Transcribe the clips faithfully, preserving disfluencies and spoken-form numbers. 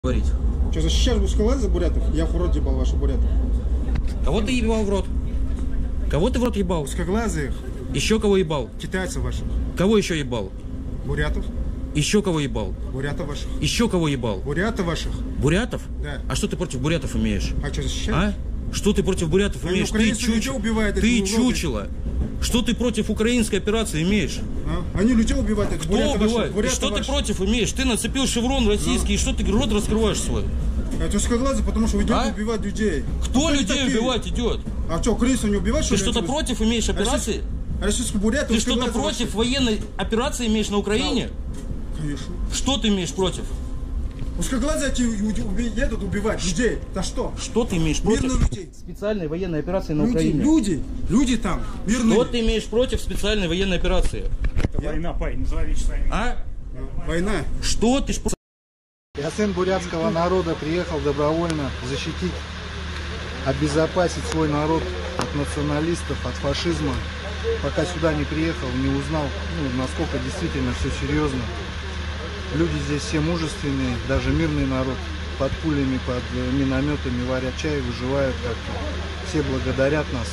Говорить. Что, защищаешь узколазых бурятов? Я в рот ебал ваших бурятов. Кого ты ебал в рот? Кого ты в рот ебал? Узкоглазых. Еще кого ебал? Китайцев ваших. Кого еще ебал? Бурятов. Еще кого ебал? Бурятов ваших. Еще кого ебал? Бурятов ваших. Бурятов? Да. А что ты против бурятов имеешь? А что, защищаешь? А? Что ты против бурятов Они имеешь? Ты украинцев людей чучело. убивают, Ты эти чучело. Что ты против украинской операции имеешь? А? Они людей убивают. Это Кто буряты ваши, убивает? И буряты что ваши. ты против имеешь? Ты нацепил шеврон российский, Ну. и что ты рот раскрываешь свой? Это узкоглазые, потому что идет А? убивать людей. Кто Они людей такие. убивать идет? А что, украинцев не убивать, что Ты ли? что-то эти- против имеешь операции? А российские буряты, Ты что-то узкоглазые против военной операции имеешь на Украине? ваши. Конечно. Что ты имеешь против? Узкоглазые эти уби- едут убивать людей. Да что? Что ты имеешь против? Мирных людей. Специальной военной операции на Люди, Украине. люди, люди там, мирные. Что ты имеешь против специальной военной операции? Это война, парень, называй вещи своими. А? Война. Что ты ж... Я сын бурятского народа, приехал добровольно защитить, обезопасить свой народ от националистов, от фашизма. Пока сюда не приехал, не узнал, ну, насколько действительно все серьезно. Люди здесь все мужественные, даже мирный народ. Под пулями, под минометами варят чай, выживают как-то. Все благодарят нас.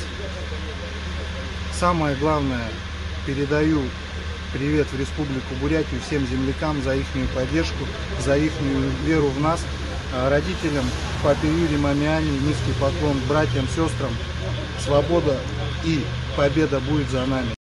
Самое главное, передаю привет в Республику Бурятию всем землякам за их поддержку, за их веру в нас. А родителям, папе Юрию, маме Ане, низкий поклон, братьям, сестрам. Свобода и победа будет за нами.